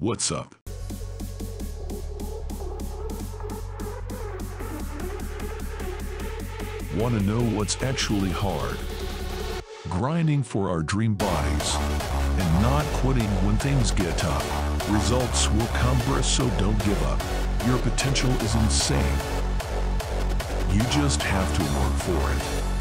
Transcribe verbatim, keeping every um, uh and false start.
What's up? Want to know what's actually hard? Grinding for our dream bodies and not quitting when things get tough. Results will come, bruh, so don't give up. Your potential is insane. You just have to work for it.